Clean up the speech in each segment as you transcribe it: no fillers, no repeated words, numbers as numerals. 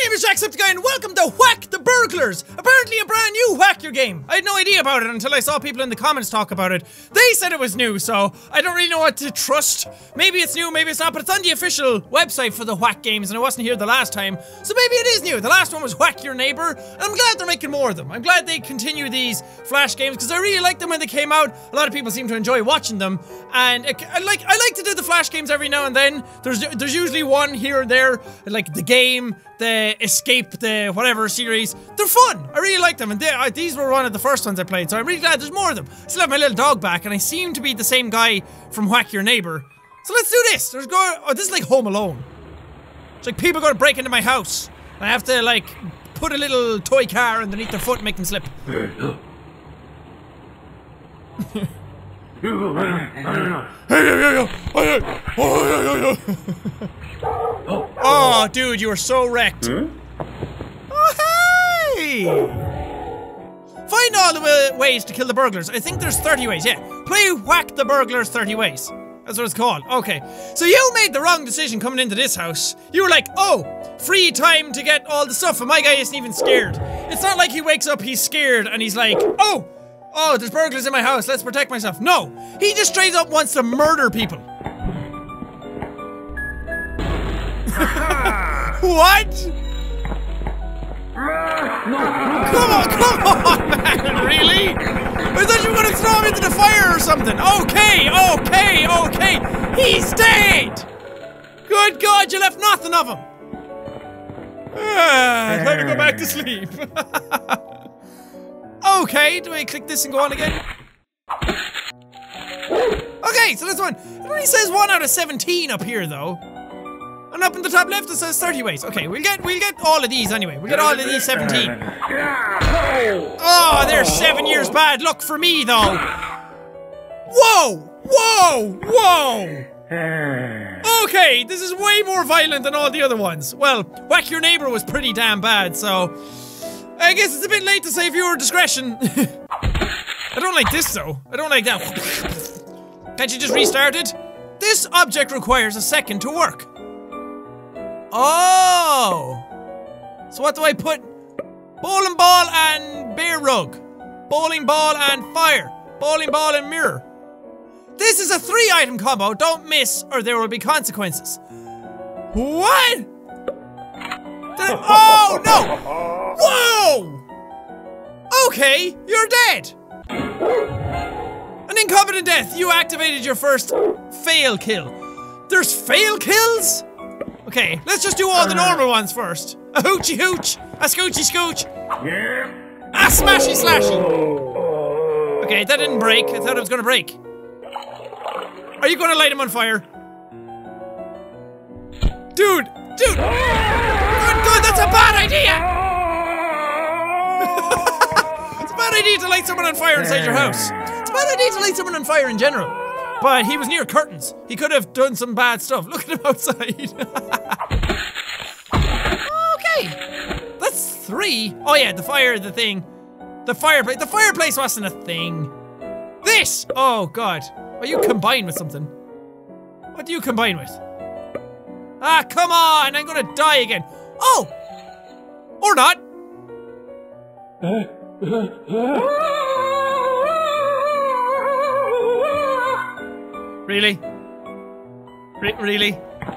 name is Jacksepticeye and welcome to Whack the Burglars! Apparently a brand new Whack Your game. I had no idea about it until I saw people in the comments talk about it. They said it was new, so I don't really know what to trust. Maybe it's new, maybe it's not, but it's on the official website for the Whack games and I wasn't here the last time, so maybe it is new. The last one was Whack Your Neighbor, and I'm glad they're making more of them. I'm glad they continue these Flash games, because I really liked them when they came out. A lot of people seem to enjoy watching them, and I like to do the Flash games every now and then. There's usually one here and there, like the game, the Escape, the whatever series. They're fun. I really like them, and these were one of the first ones I played, so I'm really glad there's more of them. I still have my little dog back, and I seem to be the same guy from Whack Your Neighbor. So let's do this. Oh, this is like Home Alone. It's like people going to break into my house, and I have to like put a little toy car underneath their foot and make them slip. Oh, dude, you were so wrecked. Oh, hey! Find all the ways to kill the burglars. I think there's 30 ways, yeah. Play Whack the Burglars 30 ways. That's what it's called. Okay. So you made the wrong decision coming into this house. You were like, oh, free time to get all the stuff, and my guy isn't even scared. It's not like he wakes up, he's scared, and he's like, oh, there's burglars in my house, let's protect myself. No, he just straight up wants to murder people. What? Come on, man, really? I thought you were gonna throw him into the fire or something. Okay. He's dead! Good God, you left nothing of him. Time to go back to sleep. Okay, do I click this and go on again? Okay, so this one. It only says 1 out of 17 up here, though. And up in the top left it says 30 ways. Okay, we'll get all of these anyway. We'll get all of these 17. Oh, they're 7 years bad luck for me, though. Whoa! Okay, this is way more violent than all the other ones. Well, Whack Your Neighbor was pretty damn bad, so I guess it's a bit late to say viewer discretion. I don't like this, though. I don't like that. Can't you just restart it? This object requires a second to work. Oh! So what do I put? Bowling ball and bear rug. Bowling ball and fire. Bowling ball and mirror. This is a 3-item combo. Don't miss or there will be consequences. What? Oh no! Whoa! Okay, you're dead. An incompetent death. You activated your first fail kill. There's fail kills? Okay, let's just do all the normal ones first. A hoochie hooch, a scoochy scooch, a smashy slashy. Okay, that didn't break. I thought it was gonna break. Are you gonna light him on fire? Dude! Good God, that's a bad idea! It's a bad idea to light someone on fire inside your house. It's a bad idea to light someone on fire in general. But he was near curtains. He could have done some bad stuff. Look at him outside. Okay. That's 3. Oh yeah, the fire, the thing. The fireplace. The fireplace wasn't a thing. This! Oh God. Oh, you combine with something. What do you combine with? Ah, come on! I'm gonna die again. Oh! Or not. Really? Really?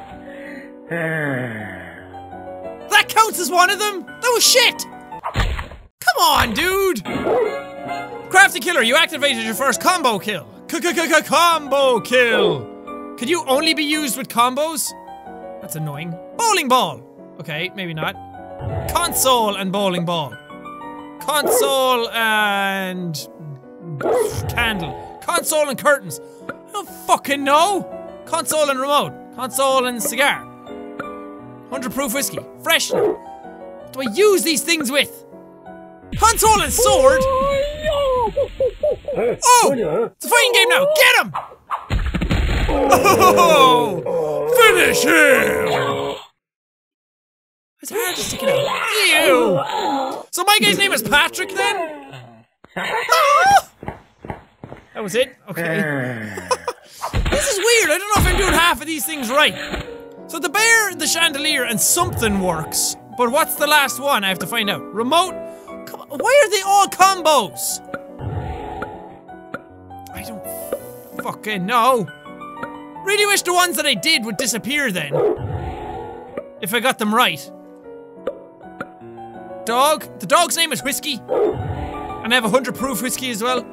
That counts as one of them? That was shit! Come on, dude! Crafty Killer, you activated your first combo kill. Combo kill! Could you only be used with combos? That's annoying. Bowling ball! Okay, maybe not. Console and bowling ball. Console and candle. Console and curtains. I don't fucking know. Console and remote. Console and cigar. 100 proof whiskey. Freshener. What do I use these things with? Console and sword? Oh! It's a fighting game now. Get him! Oh! Finish him! His hand is sticking out. Ew! So my guy's name is Patrick then? Ah! That was it? Okay. This is weird. I don't know if I'm doing half of these things right. So the bear, the chandelier, and something works. But what's the last one? I have to find out. Remote. Come on, why are they all combos? I don't fucking know. Really wish the ones that I did would disappear then. If I got them right. Dog. The dog's name is Whiskey. And I have 100 proof whiskey as well.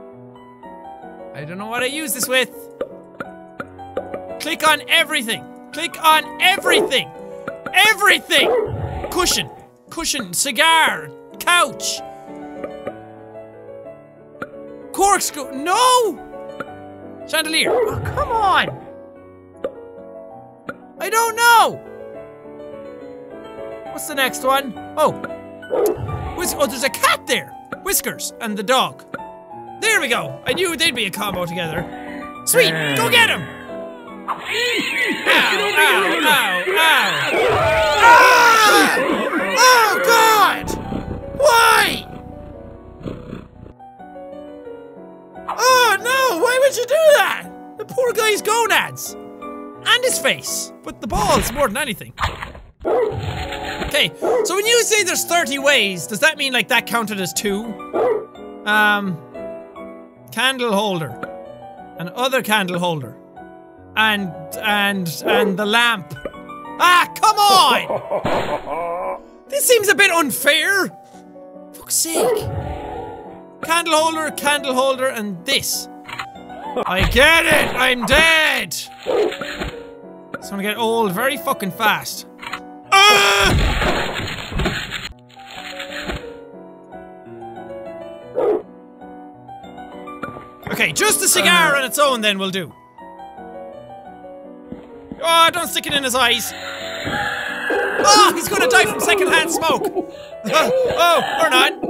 I don't know what I use this with. Click on everything. Click on everything. Everything. Cushion. Cushion. Cigar. Couch. Corkscrew. No! Chandelier. Oh, come on. I don't know. What's the next one? Oh. Oh, there's a cat there. Whiskers and the dog. There we go. I knew they'd be a combo together. Sweet. Go get him. Ow, ow, ow, ow. Ah! Oh, God. Why? Oh, no. Why would you do that? The poor guy's gonads. And his face. But the balls more than anything. Okay, so when you say there's 30 ways, does that mean like that counted as 2? Candle holder. An other candle holder. And the lamp. Ah, come on! This seems a bit unfair. Fuck's sake. Candle holder, and this. I get it! I'm dead! It's gonna get old very fucking fast. Okay, just the cigar on its own then will do. Oh, don't stick it in his eyes. Oh, he's gonna die from secondhand smoke. Oh, or not.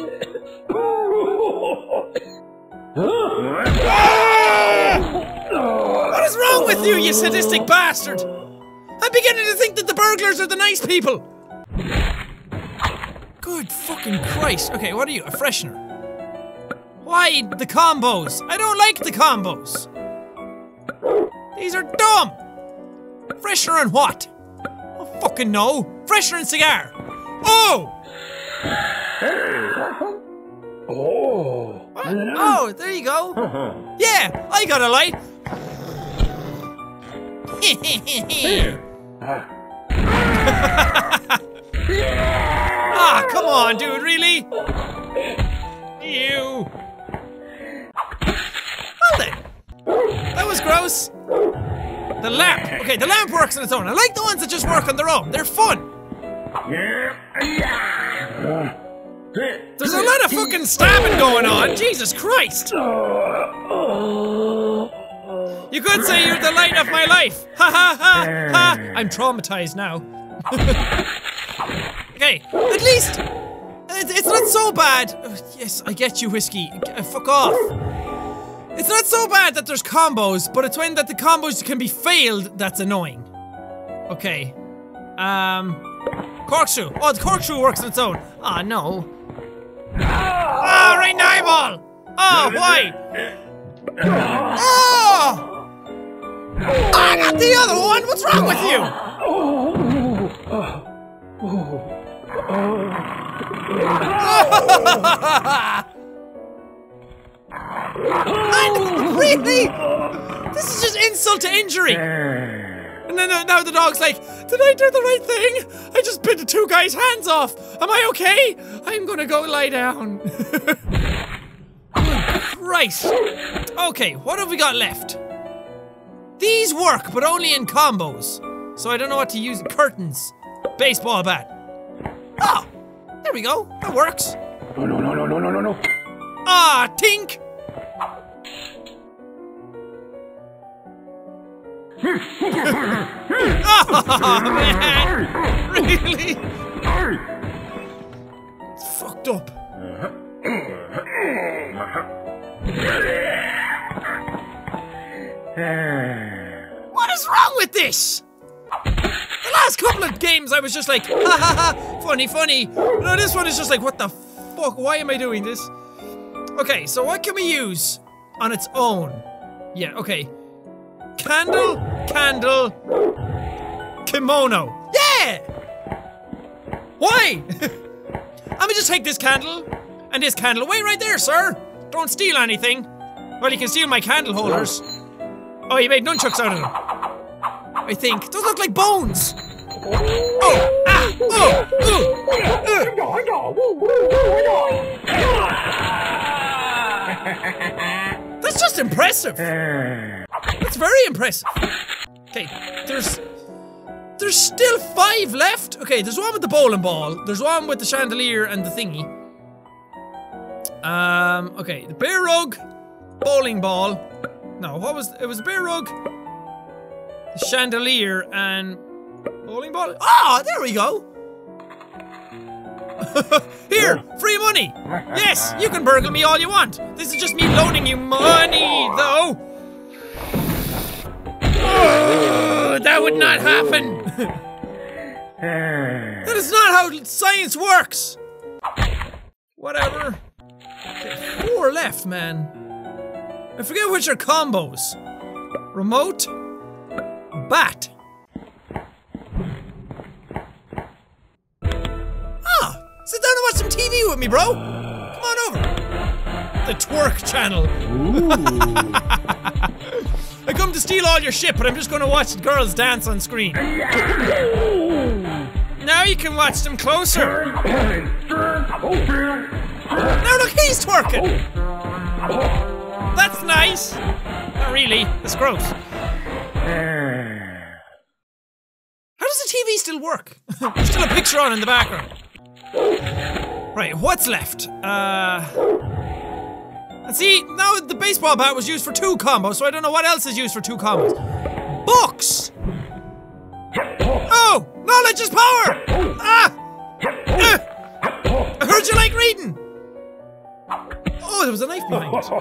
What is wrong with you, you sadistic bastard? I'm beginning to think that the burglars are the nice people. Good fucking Christ. Okay, what are you? A freshener. Why the combos? I don't like the combos. These are dumb. Freshener and what? Oh, fucking no. Freshener and cigar. Oh! What? Oh, there you go. Yeah, I got a light. Ah, come on, dude, really? Ew. Well then. That was gross. The lamp. Okay, the lamp works on its own. I like the ones that just work on their own. They're fun. There's a lot of fucking stabbing going on. Jesus Christ. You could say you're the light of my life. Ha ha ha ha. I'm traumatized now. Okay, at least it's not so bad. Yes, I get you, Whiskey. Fuck off. It's not so bad that there's combos, but it's when that the combos can be failed that's annoying. Okay. Corkscrew. Oh, the corkscrew works on its own. Ah, no. Oh, right in the eyeball. Oh, why? Oh! I got the other one! What's wrong with you? And really? This is just insult to injury. And then now the dog's like, did I do the right thing? I just bit the two guys' hands off. Am I okay? I'm gonna go lie down. Good Christ. Okay, what have we got left? These work, but only in combos. So I don't know what to use. Curtains. Baseball bat. Oh, there we go. That works. No. Ah, tink. Oh, man. Really? It's fucked up. What is wrong with this? The last couple of games I was just like, ha ha ha, funny. No, this one is just like, what the fuck? Why am I doing this? Okay, so what can we use on its own? Yeah, okay. Candle, kimono. Yeah! Why? Let me just take this candle and this candle. Wait right there, sir. Don't steal anything. Well, you can steal my candle holders. Oh, you made nunchucks out of them. I think. Those look like bones. Oh! Ah! Oh! That's just impressive. That's very impressive. Okay, there's still 5 left. Okay, there's one with the bowling ball. There's one with the chandelier and the thingy. Okay, the bear rug, bowling ball. No, it was a bear rug, the chandelier, and bowling ball. Ah, there we go. Here, free money. Yes, you can burgle me all you want. This is just me loaning you money, though. Oh, that would not happen. That is not how science works. Whatever. Okay, 4 left, man. I forget which are combos. Remote. Bat. Ah! Sit down and watch some TV with me, bro. Come on over. The twerk channel. I come to steal all your shit, but I'm just gonna watch girls dance on screen. Now you can watch them closer. Now look, he's twerking. That's nice. Not really. It's gross. How does the TV still work? There's still a picture on in the background. Right, what's left? And see, now the baseball bat was used for 2 combos, so I don't know what else is used for 2 combos. Books! Oh! Knowledge is power! Ah! I heard you like reading! Oh, there was a knife behind it.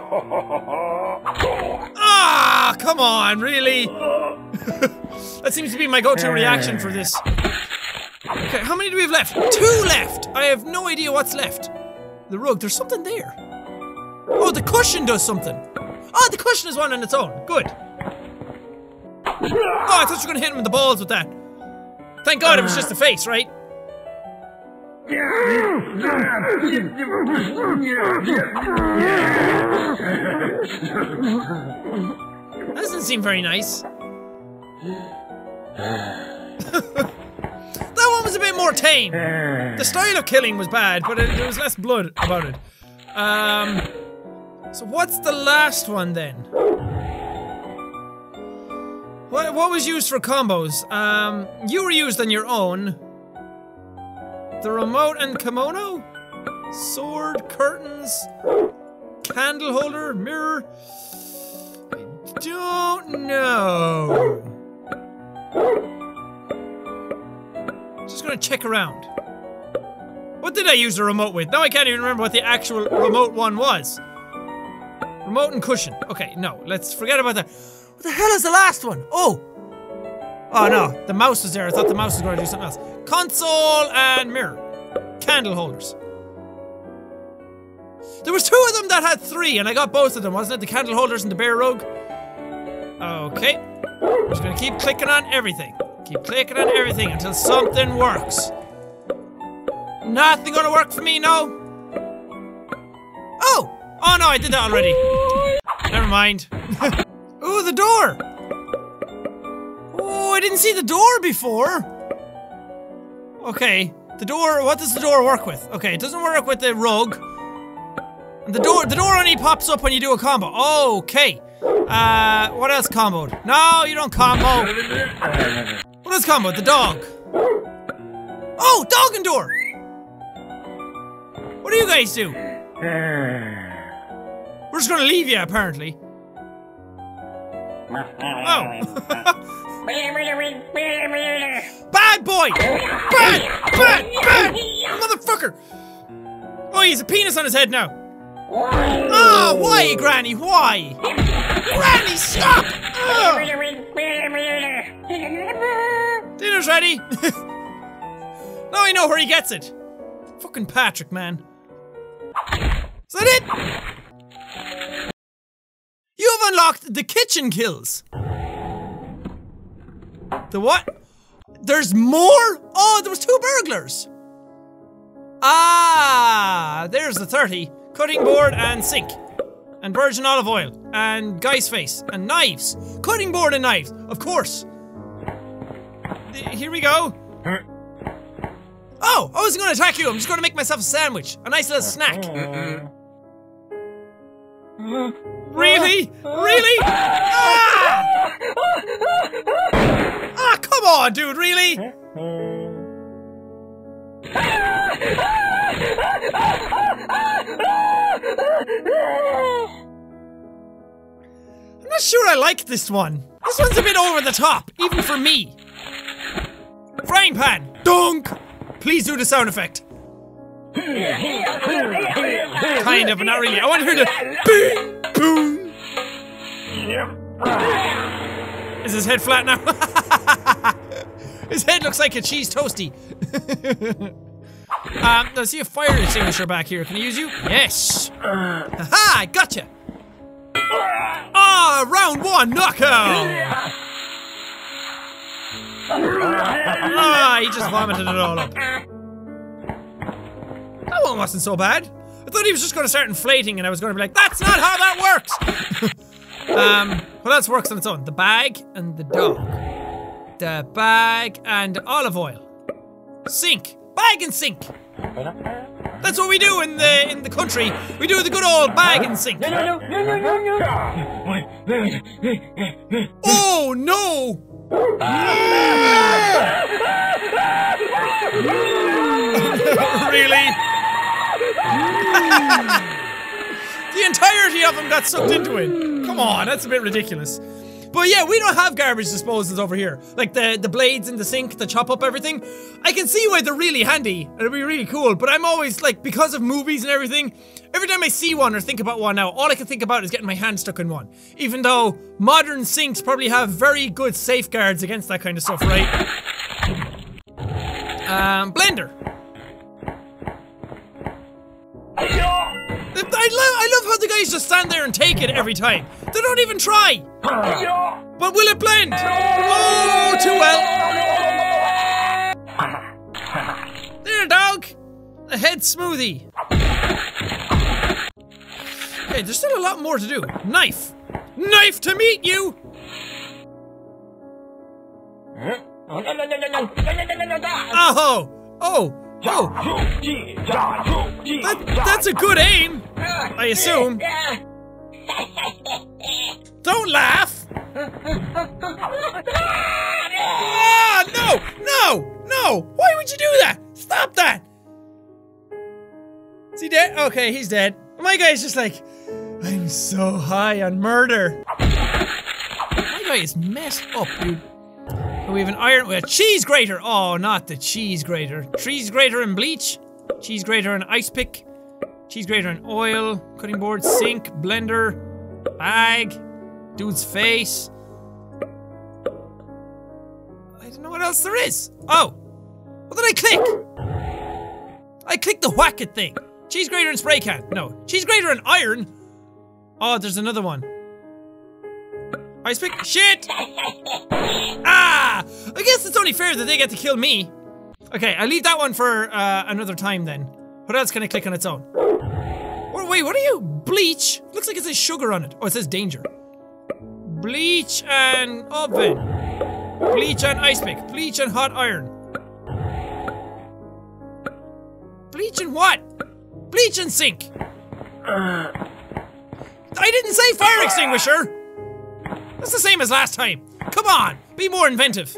Ah, come on, really? That seems to be my go-to reaction for this. Okay, how many do we have left? 2 left! I have no idea what's left. The rug, there's something there. Oh, the cushion does something. Oh, the cushion is one on its own. Good. Oh, I thought you were gonna hit him in the balls with that. Thank God it was just a face, right? That doesn't seem very nice. That one was a bit more tame. The style of killing was bad, but there was less blood about it. So what's the last one then? What was used for combos? You were used on your own. The remote and kimono? Sword, curtains, candle holder, mirror. I don't know. Just gonna check around. What did I use the remote with? Now I can't even remember what the actual remote one was. Remote and cushion. Okay, no, let's forget about that. What the hell is the last one? Oh! Oh no, the mouse was there. I thought the mouse was going to do something else. Console and mirror. Candle holders. There was 2 of them that had 3, and I got both of them, wasn't it? The candle holders and the bear rug. Okay. I'm just gonna keep clicking on everything. Keep clicking on everything until something works. Nothing gonna work for me, no? Oh! Oh no, I did that already. Never mind. Ooh, the door! Oh, I didn't see the door before. Okay, the door, what does the door work with? Okay, it doesn't work with the rug. And the door only pops up when you do a combo. Okay. What else comboed? No, you don't combo. What else comboed? The dog. Oh, dog and door! What do you guys do? We're just gonna leave you, apparently. Oh. Bad boy! Bad! Motherfucker! Oh, he has a penis on his head now. Oh, why, Granny? Why? Granny, stop! Dinner's ready. Now I know where he gets it. Fucking Patrick, man. Is that it? You have unlocked the kitchen kills. The what? There's more? Oh, there was 2 burglars. Ah, there's the 30. Cutting board and sink. And virgin olive oil. And guy's face. And knives. Cutting board and knives. Of course. Here we go. Oh, I wasn't going to attack you. I'm just going to make myself a sandwich. A nice little snack. Really? Really? Ah! Ah, come on, dude, really? I'm not sure I like this one. This one's a bit over the top, even for me. Frying pan. Dunk! Please do the sound effect. Kind of, but not really. I want to hear the bing, boom. Is his head flat now? His head looks like a cheese toasty. I see a fire extinguisher back here. Can I use you? Yes. Haha, I gotcha. Ah, round one knockout. Ah, he just vomited it all up. That one wasn't so bad. I thought he was just going to start inflating and I was going to be like, that's not how that works! What else works on its own? The bag and the dog. The bag and olive oil. Sink. Bag and sink. That's what we do in the country. We do the good old bag and sink. Oh no! Really? The entirety of them got sucked into it. Come on, that's a bit ridiculous. But yeah, we don't have garbage disposals over here. Like the blades in the sink that chop up everything. I can see why they're really handy and it'd be really cool, but I'm always like, because of movies and everything, every time I see one or think about one now, all I can think about is getting my hand stuck in one. Even though modern sinks probably have very good safeguards against that kind of stuff, right? Blender. I love how the guys just stand there and take it every time. They don't even try. But will it blend? Oh, too well. There, dog. A head smoothie. Okay, there's still a lot more to do. Knife. Knife to meet you. Oh, oh. Oh! That's a good aim! I assume. Don't laugh! Ah, no! No! No! Why would you do that? Stop that! Is he dead? Okay, he's dead. My guy's just like, I'm so high on murder. My guy is messed up, dude. We have an iron with a cheese grater. Oh, not the cheese grater. Cheese grater and bleach. Cheese grater and ice pick. Cheese grater and oil. Cutting board, sink, blender, bag, dude's face. I don't know what else there is. Oh, what did I click? I clicked the whack it thing. Cheese grater and spray can. No, cheese grater and iron. Oh, there's another one. Ice pick. Shit! Ah! I guess it's only fair that they get to kill me. Okay, I'll leave that one for another time then. What else can I click on its own? Oh, wait, what are you? Bleach? Looks like it says sugar on it. Oh, it says danger. Bleach and oven. Bleach and ice pick. Bleach and hot iron. Bleach and what? Bleach and sink. I didn't say fire extinguisher! That's the same as last time. Come on, be more inventive.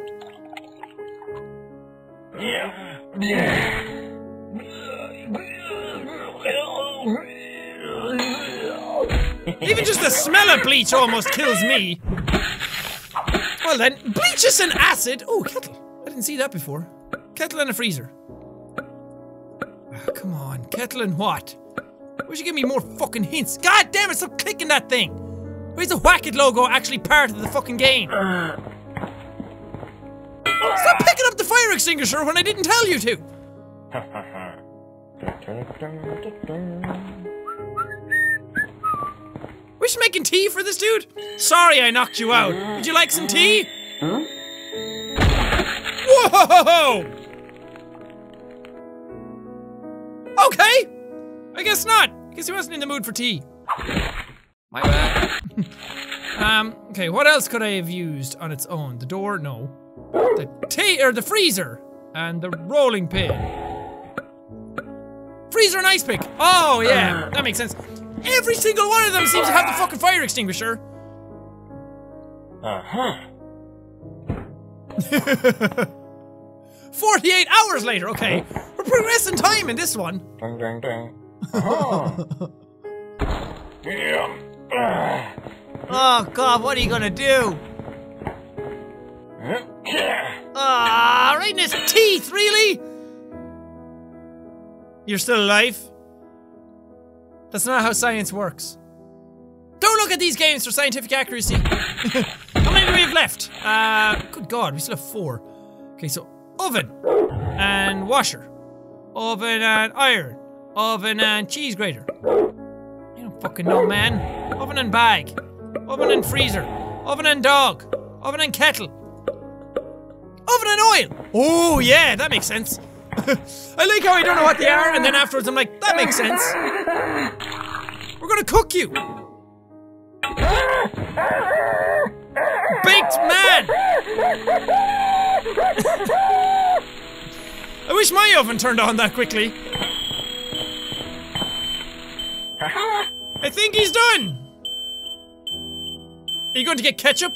Even just the smell of bleach almost kills me. Well then, bleach is an acid. Oh, kettle. I didn't see that before. Kettle and a freezer. Oh, come on, kettle and what? Why should you give me more fucking hints? God damn it, stop clicking that thing. Why is the Whack It logo actually part of the fucking game? Stop picking up the fire extinguisher when I didn't tell you to! We should making tea for this dude? Sorry I knocked you out. Would you like some tea? Whoa! Okay! I guess not. I guess he wasn't in the mood for tea. My bad. Okay, what else could I have used on its own? The door? No. The freezer! And the rolling pin. Freezer and ice pick! Oh, yeah, that makes sense. Every single one of them seems to have the fucking fire extinguisher. 48 hours later, okay. We're progressing time in this one. Oh god, what are you gonna do? Right in his teeth, really? You're still alive? That's not how science works. Don't look at these games for scientific accuracy. How many do we have left? Good god, we still have 4. Okay, so oven and washer, oven and iron, oven and cheese grater. I don't fucking know, man. Oven and bag, oven and freezer, oven and dog, oven and kettle, oven and oil. Oh yeah, that makes sense. I like how I don't know what they are, and then afterwards I'm like, that makes sense. We're gonna cook you. Baked man. I wish my oven turned on that quickly. I think he's done. Are you going to get ketchup?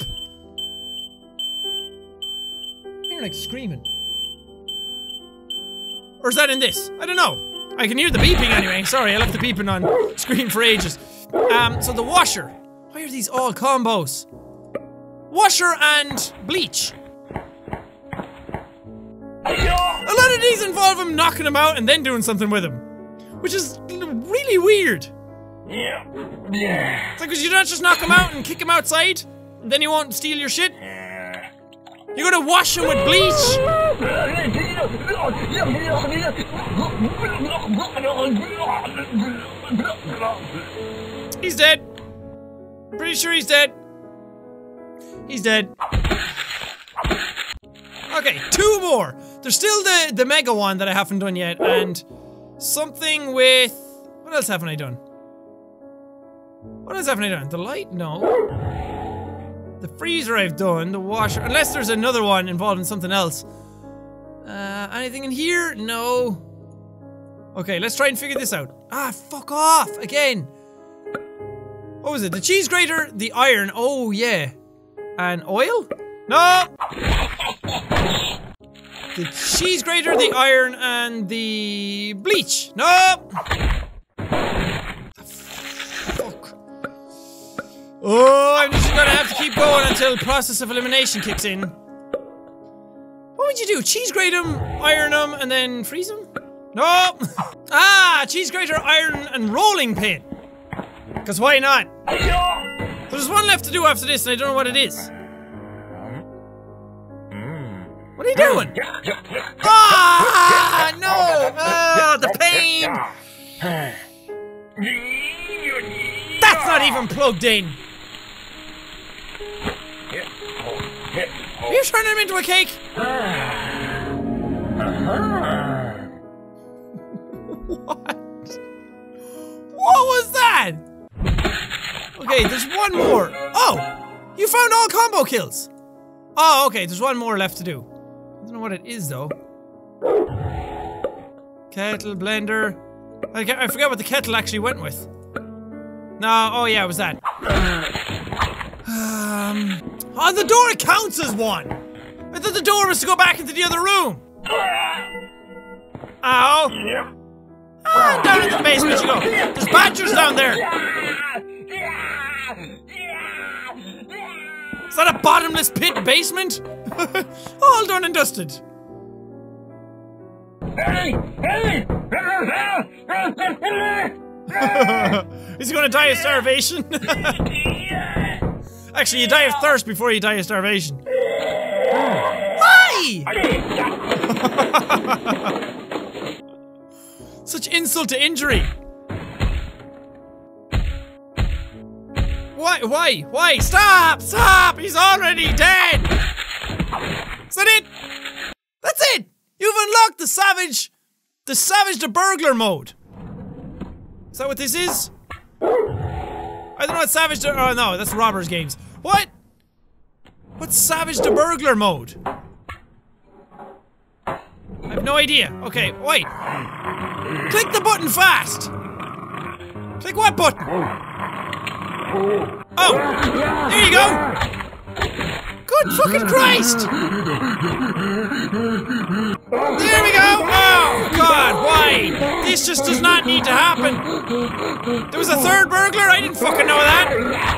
You're like screaming. Or is that in this? I don't know. I can hear the beeping anyway. Sorry, I left the beeping on screen for ages. So the washer. Why are these all combos? Washer and bleach. A lot of these involve him knocking him out and then doing something with him, which is really weird. It's like, cause you don't just knock him out and kick him outside, and then he won't steal your shit. You're gonna wash him with bleach. He's dead. I'm pretty sure he's dead. He's dead. Okay, 2 more. There's still the mega one that I haven't done yet, and something with... What else haven't I done? What else haven't I done? The light? No. The freezer I've done. The washer. Unless there's another one involved in something else. Anything in here? No. Okay, let's try and figure this out. Ah, fuck off! Again! What was it? The cheese grater, the iron. Oh, yeah. And oil? No! The cheese grater, the iron, and the bleach. No! Fuck. Oh, I'm just gonna have to keep going until process of elimination kicks in. What would you do? Cheese grate them, iron them, and then freeze them? No! Ah! Cheese grater, iron, and rolling pin. Because why not? There's one left to do after this, and I don't know what it is. What are you doing? Ah! No! Oh, the pain! That's not even plugged in! Are you turning him into a cake? What? What was that? Okay, there's one more. Oh! You found all combo kills! Oh, okay, there's one more left to do. I don't know what it is, though. Kettle, blender. I forgot what the kettle actually went with. No, oh yeah, it was that. Oh, the door counts as one! I thought the door was to go back into the other room! Ow! Ah, down into the basement you go! There's badgers down there! Is that a bottomless pit basement? All done and dusted. Is he gonna die of starvation? Actually, you die of thirst before you die of starvation. Hi! Such insult to injury. Why? Stop! Stop! He's already dead! Is that it? That's it! You've unlocked the Savage the Burglar mode. Is that what this is? I don't know what Savage the- oh no, that's Robbers Games. What? What's Savage the Burglar mode? I have no idea. Okay, wait. Click the button fast! Click what button? Oh! There you go! Good fucking Christ! There we go! Oh God, why? This just does not need to happen! There was a third burglar? I didn't fucking know that!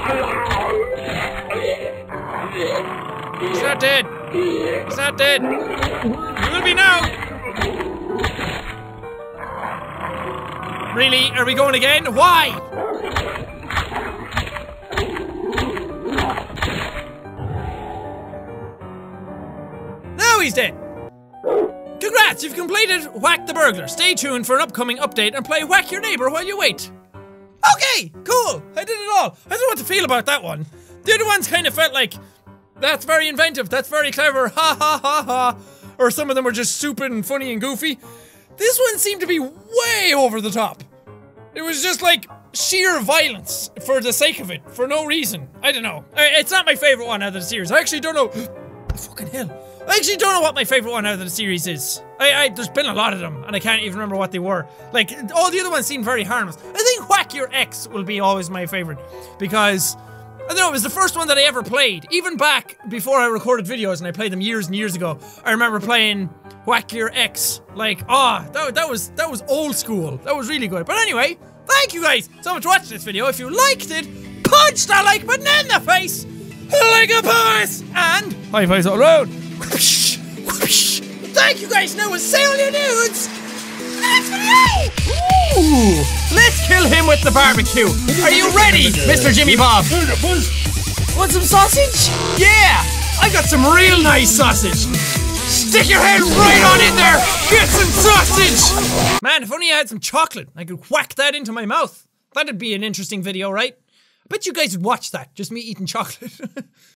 He's not dead. He's not dead. He will be now! Really? Are we going again? Why? Now he's dead! Congrats! You've completed Whack the Burglar. Stay tuned for an upcoming update and play Whack Your Neighbor while you wait. Okay! Cool! I did it all! I don't know what to feel about that one. The other ones kind of felt like, that's very inventive, that's very clever, ha ha ha ha. Or some of them were just stupid and funny and goofy. This one seemed to be way over the top. It was just like sheer violence for the sake of it, for no reason. I don't know. It's not my favorite one out of the series. I actually don't know. Fucking hell. I actually don't know what my favorite one out of the series is. There's been a lot of them, and I can't even remember what they were. Like, all the other ones seem very harmless. I think Whack Your Ex will be always my favorite, because, I don't know, it was the first one that I ever played. Even back before I recorded videos, and I played them years and years ago, I remember playing Whack Your Ex. Like, that was old school. That was really good. But anyway, thank you guys so much for watching this video. If you liked it, punch that like button in the face like a boss, and high fives all around. Whoosh, whoosh. Thank you guys. Now we'll say all your nudes. Ooh, let's kill him with the barbecue. Are you ready, Mr. Jimmy Bob? Want some sausage? Yeah, I got some real nice sausage. Stick your head right on in there. Get some sausage. Man, if only I had some chocolate, I could whack that into my mouth. That'd be an interesting video, right? I bet you guys would watch that. Just me eating chocolate.